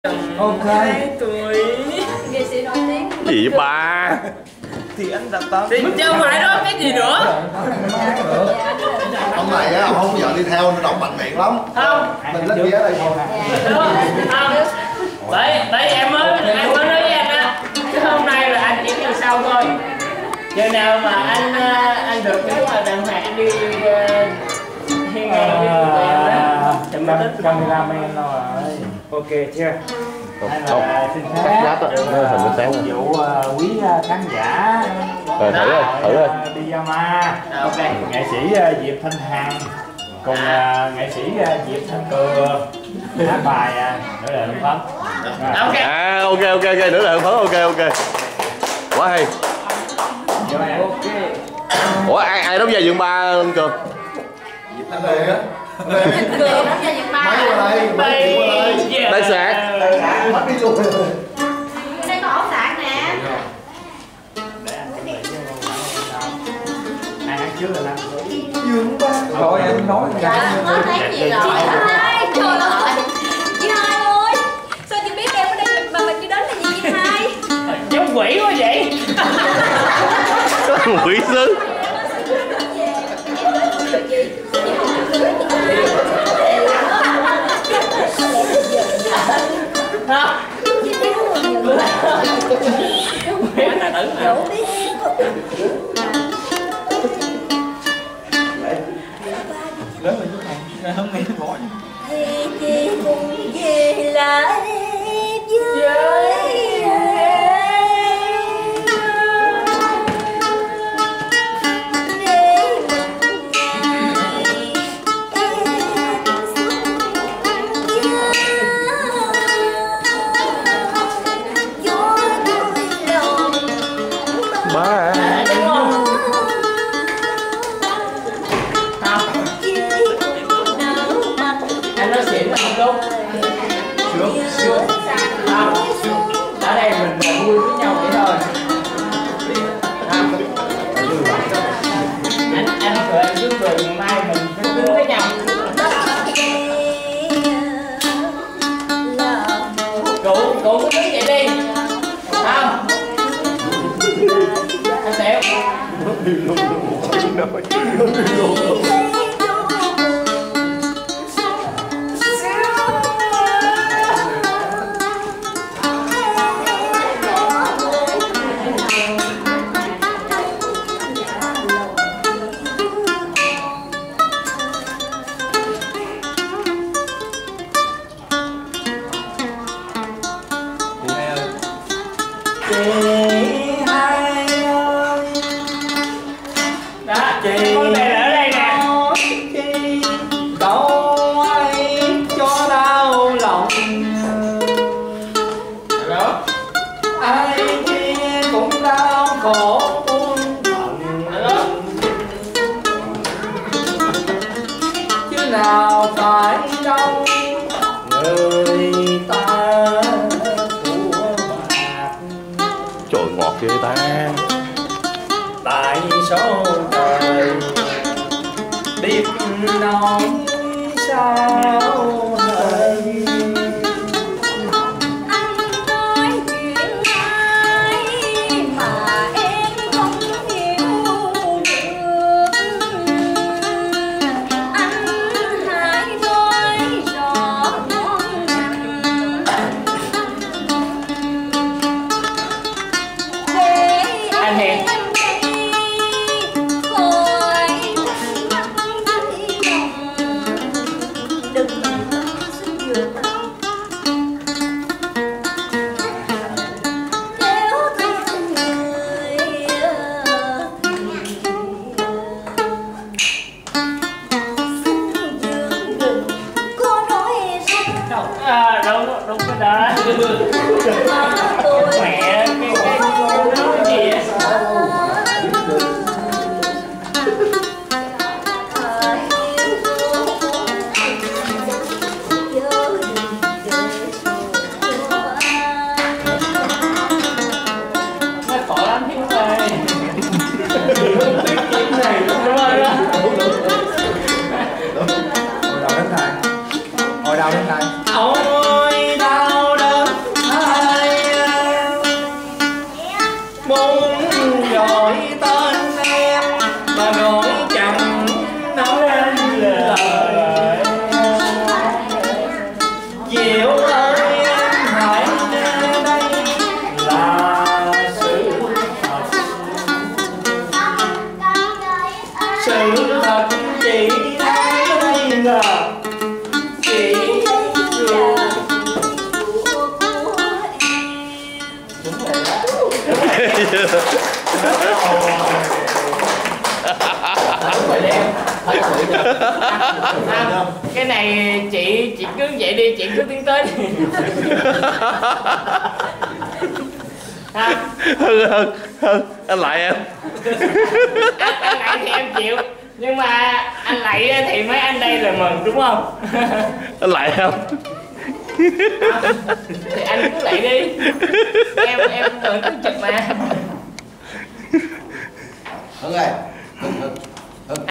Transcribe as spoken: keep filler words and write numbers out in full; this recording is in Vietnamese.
Ok. Tuổi Nghệ sĩ nổi tiếng. Gì vậy ba? Thì anh đặt tên. thì chứ không phải đó cái gì nữa. Ông này á, ông không giờ đi theo nó động mạnh miệng lắm. Không. Mình lên ghế đây thôi. Không. Bởi bởi em mới em mới nói với anh á, chứ hôm nay là anh chỉ đi sau thôi. Giờ nào mà anh anh được cái mà đàng hoàng anh đi hiên ngang đi tụi em đó. Cameraman rồi. Ok chưa? Không, xin cắt phép giáp á, nó hình nó sáng. vụ uh, quý uh, khán giả. Rồi thử rồi, thử rồi. Uh, Pyjama. Ok. Nghệ sĩ uh, Diệp Thanh Hằng cùng uh, nghệ sĩ uh, Diệp Thanh Cường hát bài uh, Nửa Đời Hưng Phấn. Ok. À ok ok ok, nữa là hưng phấn, ok ok. Quá hay. Rồi ok. Ủa ai ai đóng vai Dượng Ba không Cường? Anh về á. Cười lắm nha Nhật Ba. Mấy qua đây, mấy qua đây. Đại sạc. Mất đi luôn. Đây có ốc sạc nè. Ai hát trước rồi anh? Dương Ba. Rồi em nói Dạ, nói thấy gì rồi. Chị hai, trời ơi. Chị hai ơi. Sao chị biết em ở đây mà mà chị đến là gì chị hai? Giống quỷ quá vậy. Quỷ sứ. Hả? Quỷ tài tử mà. lớn rồi chút này không nghĩ bỏ. Thì chị cùng về lại với Ba. Đúng không? Anh nói xỉn là không đúng. Sướng. Sướng. Không. Ở đây mình là vui với nhau vậy thôi. Không. Anh anh cười anh cứ cười, ngày mai mình phải đứng với nhau. Cụ cụ cứ đứng vậy đi. Không. Anh Tiểu. Đó, Chị con này là ở đây nè. Chị đâu ai cho đau lòng. Đó. Ai kia cũng đau khổ muôn phận. Đó. Chứ nào phải đâu người ta của bạc. Trời ngọt ghê ta. Tại số trời biết nói sao hay. Anh nói chuyện ai mà em không hiểu được. Anh hãy nói rõ ngọn ngành để Anh Hiền. em đi khỏi thắc mắc đáy lòng. Đừng xin dược nếu thương người xin dược đừng có nói rằng À, đúng đúng cái đó. tôi Mẹ cái cái câu đó cái gì vậy? Nó khổ lắm thiếu ơi. Kiếm này đúng rồi đó. Hồi đầu đến đây. Hồi đầu đến đây. Ôi đau đớn À, cái này chị chị cứ vậy đi, chị cứ tiến tới đi. À, Hơn hơn hơn anh lại em. anh, anh lại thì em chịu, nhưng mà anh lại thì mấy anh đây là mừng đúng không? Anh lại không? À, thì anh cứ lại đi, em em đừng có chụp mà. Hưng ơi, Hưng, Hưng.